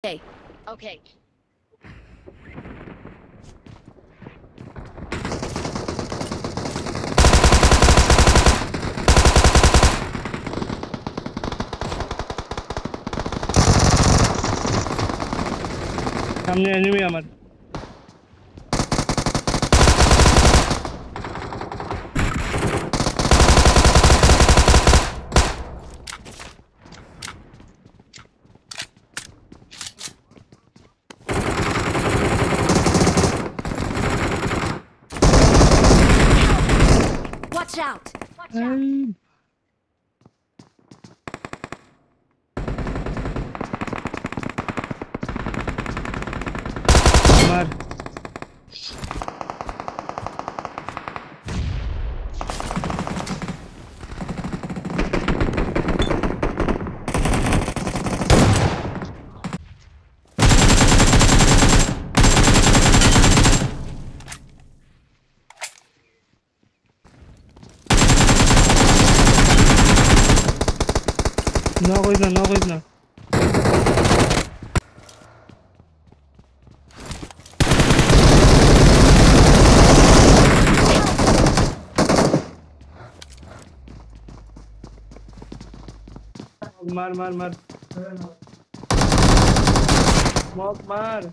Okay. Okay. सामने enemy हमारे Watch out. मार ना कोई ना मार मार मार स्मोक मार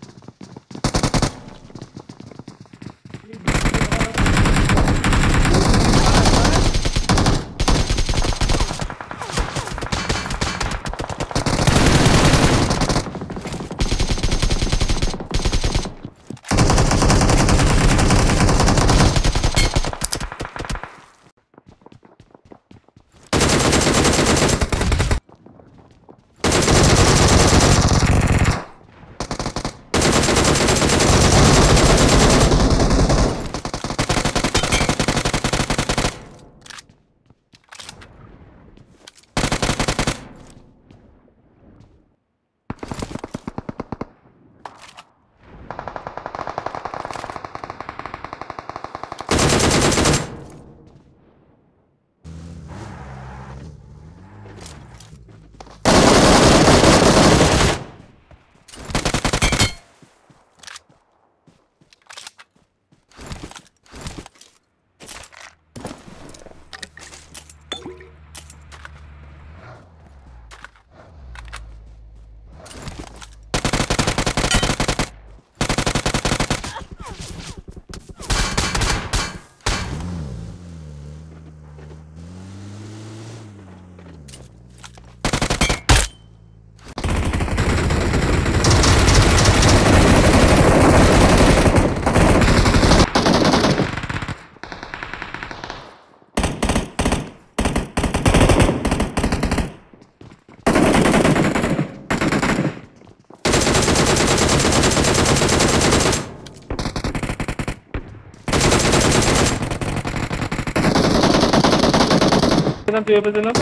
तुझे पे देना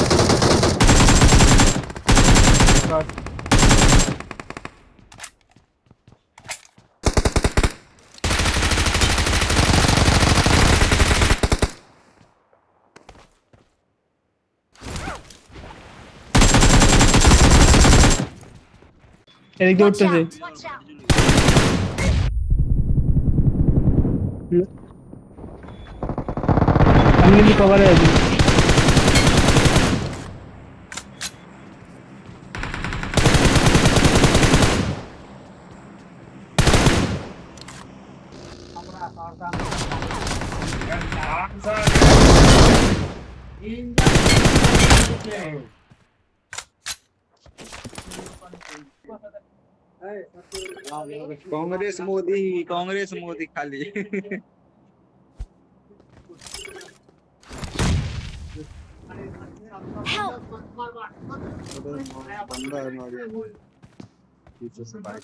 एक दो Watch उठते out. थे Watch out. हमने भी कवर है अभी कांग्रेस मोदी खाली Help. बंदा है हमारे पीछे से बाइक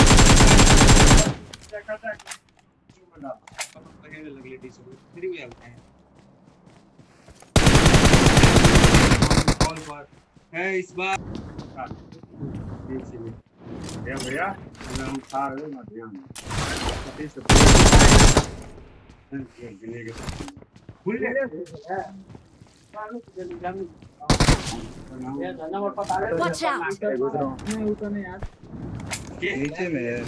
है इस बार भैया नाम खा रहे मत ध्यान Watch out. नहीं नीचे में है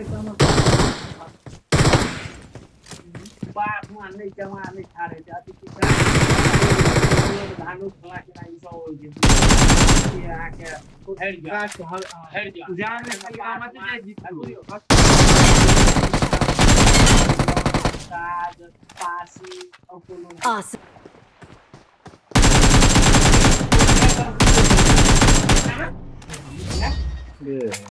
बात मान नहीं जमा नहीं खा रहे थे अभी कितना धानु खा के नहीं सो ये आके हेड गया जान में काम आते हैं जीत ताज पासी और कोनो Awesome. ये